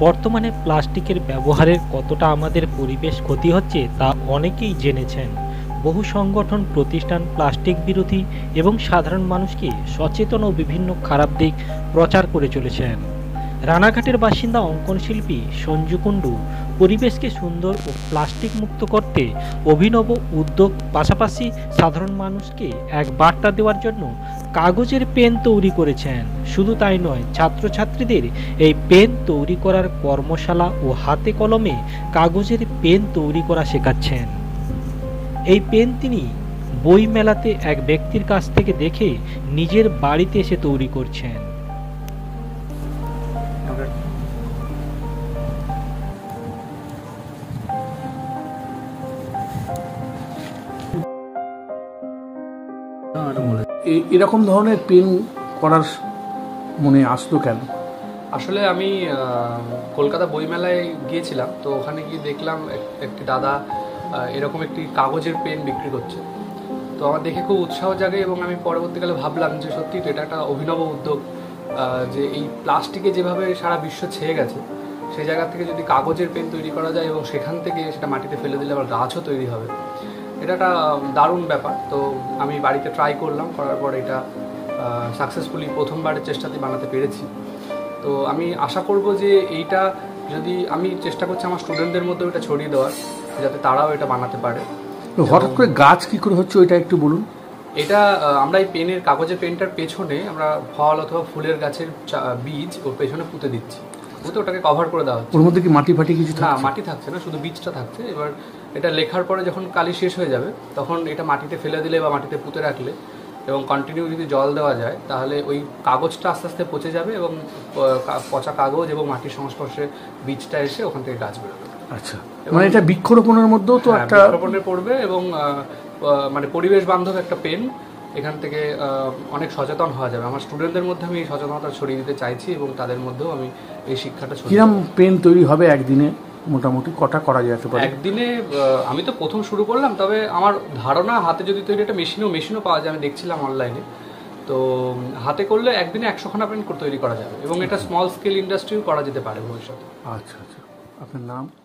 বর্তমানে প্লাস্টিকের ব্যবহারের কতটা আমাদের পরিবেশ ক্ষতি হচ্ছে তা অনেকেই জেনেছেন। বহু সংগঠন প্রতিষ্ঠান প্লাস্টিক বিরোধী এবং সাধারণ মানুষকে সচেতন ও বিভিন্ন খারাপ দিক প্রচার করে চলেছেন। রানাঘাটের বাসিন্দা অঙ্কন শিল্পী সঞ্জু কুণ্ডু পরিবেশকে সুন্দর ও প্লাস্টিক মুক্ত করতে অভিনব উদ্যোগ, পাশাপাশি সাধারণ মানুষকে এক বার্তা দেওয়ার জন্য কাগজের পেন তৈরি করেছেন। শুধু তাই নয়, ছাত্রছাত্রীদের এই পেন তৈরি করার কর্মশালা ও হাতে কলমে কাগজের পেন তৈরি করা শেখাচ্ছেন। এই পেন তিনি বই মেলাতে এক ব্যক্তির কাছ থেকে দেখে নিজের বাড়িতে এসে তৈরি করছেন। এরকম ধরনের পেন করার মনে আসলো কেন? আসলে আমি কলকাতা বইমেলায় গিয়েছিলাম, তো ওখানে গিয়ে দেখলাম একটি দাদা এরকম একটি কাগজের পেন বিক্রি করছে। তো আমার দেখে খুব উৎসাহ জাগে এবং আমি পরবর্তীকালে ভাবলাম যে সত্যি তো এটা একটা অভিনব উদ্যোগ, যে এই প্লাস্টিকে যেভাবে সারা বিশ্ব ছেয়ে গেছে সেই জায়গা থেকে যদি কাগজের পেন তৈরি করা যায় এবং সেখান থেকে সেটা মাটিতে ফেলে দিলে আবার গাছও তৈরি হবে, এটা একটা দারুণ ব্যাপার। তো আমি বাড়িতে ট্রাই করলাম, করার পর এটা সাকসেসফুলি প্রথমবারের চেষ্টাতেই বানাতে পেরেছি। তো আমি আশা করব যে এইটা যদি আমি চেষ্টা করছি আমার স্টুডেন্টদের মধ্যেও এটা ছড়িয়ে দেওয়ার, যাতে তারাও এটা বানাতে পারে। হঠাৎ করে গাছ কি করে হচ্ছে ওইটা একটু বলুন। এটা আমরা এই পেনের কাগজের পেনটার পেছনে আমরা ফল অথবা ফুলের গাছের বীজ ওর পেছনে পুঁতে দিচ্ছি, পুঁতে ওটাকে কভার করে দেওয়া হচ্ছে। ওর মধ্যে কি মাটি ফাটি কিছু? না, মাটি থাকছে না, শুধু বীজটা থাকছে। এবার এটা লেখার পরে যখন কালি শেষ হয়ে যাবে তখন এটা মাটিতে ফেলে দিলে বা মাটিতে পুঁতে রাখলে এবং কন্টিনিউ যদি জল দেওয়া যায় তাহলে ওই কাগজটা আস্তে আস্তে পচে যাবে এবং পচা কাগজ এবং মাটির সংস্পর্শে বীজটা এসে ওখান থেকে গাছ বেরোবে। আচ্ছা, মানে এটা বৃক্ষরোপণের মধ্যেও তো একটা বৃক্ষরোপণে পড়বে এবং মানে পরিবেশ বান্ধব একটা পেন। এখান থেকে অনেক সচেতন হওয়া যাবে। আমার স্টুডেন্টদের মধ্যে আমি এই সচেতনতা ছড়িয়ে দিতে চাইছি এবং তাদের মধ্যেও আমি এই শিক্ষাটা ছড়িয়ে। কিরম পেন তৈরি হবে একদিনে? মোটামুটি কটা করা যেতে পারে একদিনে? আমি তো প্রথম শুরু করলাম, তবে আমার ধারণা হাতে যদি তৈরি একটা মেশিনও পাওয়া যায়, আমি দেখছিলাম অনলাইনে। তো হাতে করলে একদিনে 100খানা পেন তৈরি করা যাবে এবং এটা স্মল স্কেল ইন্ডাস্ট্রিও করা যেতে পারে ভবিষ্যতে। আচ্ছা আচ্ছা, আপনার নাম?